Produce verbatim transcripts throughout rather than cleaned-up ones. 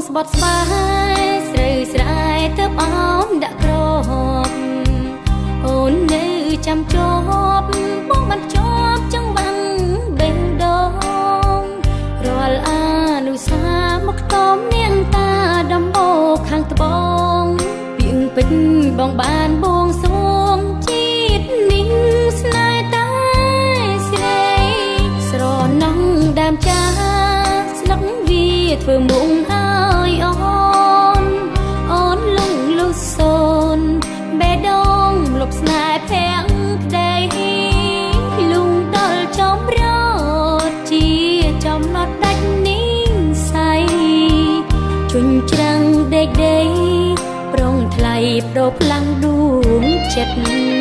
ស្បត់ស្បាយស្រូវស្រែទៅអូនដាក់ក្របអូននៅចាំជាប់បងបានជាប់ចង្វាំងបេះដូងរាល់អានុសាមកតមនាងតាដំបូកខាងត្បូងពីងពេញបងបានបួងសួងជាតិនេះស្នេហ៍តែស្រីស្រណងដើមចាស្លឹកវាធ្វើមុំឲ្យអូនអូនលងលុះសូនបេះដូងលុបស្នេហ៍ភាំងក្ដីលងដល់ចំរត់ជាចំណត់ដាច់នីងសៃជុញច្រាំងដេកដេកប្រងថ្លៃប្រផ្លាំងដួងចិត្ត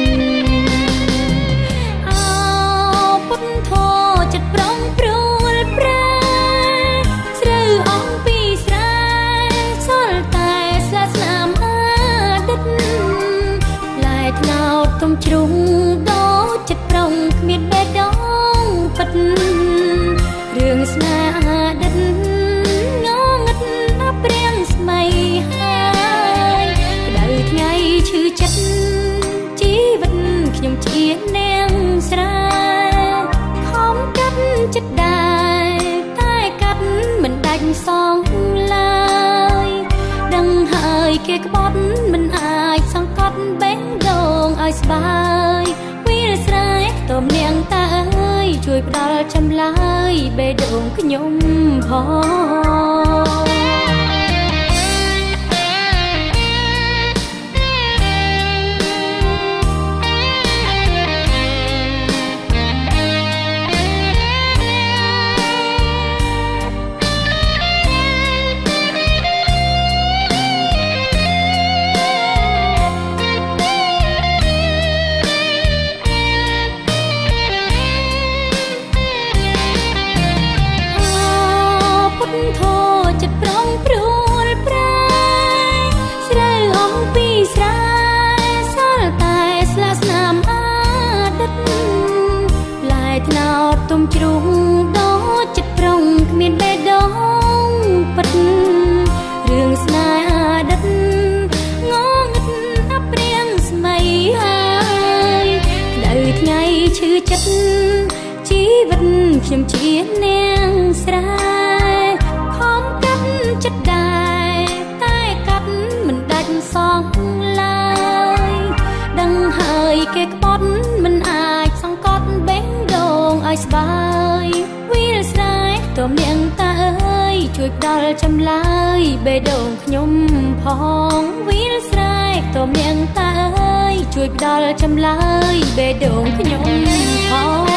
អោពុទ្ធធោចិត្តប្រងព្រួលប្រែស្រូវអងពីស្រែសល់តែស្លាស្នាមអាដិតឡាយថ្នោតទុំជ្រុងដូចចិត្តប្រងគ្មានបេះដូងពិតរឿងស្នេហាដិតងងឹតណាព្រៀងស្មៃហើយក្តៅថ្ងៃឈឺចិត្តជីវិតខ្ញុំជានាងស្រែខំកាត់ចិត្តដែរតែកាត់មិនដាច់សងឡើយដឹងហើយគេក្បត់មិនអាចសង្កត់បេះដូងឲ្យស្បាយវាលស្រែតមនាងតាអើយជួយផ្ដល់ចម្លើយបេះដូងខ្ញុំផងទុំជ្រុងដូចចិត្តប្រងគ្មានបេះដូងពិតរឿងស្នេហាដិតងងឹតអាព្រៀងស្មៃហើយក្តៅថ្ងៃឈឺចិត្តជីវិតខ្ញុំជានាងស្រែខំកាត់ចិត្តដែរតែកាត់មិនដាច់សងឡើយដឹងហើយគេក្បត់មិនអាចសង្កត់បេះដូងឲ្យស្បាយវាលស្រែតមនាងតាអើយជួយផ្ដល់ចម្លើយបេះដូងខ្ញុំផងវាលស្រែតមនាងតាអើយជួយផ្ដល់ចម្លើយបេះដូងខ្ញុំផង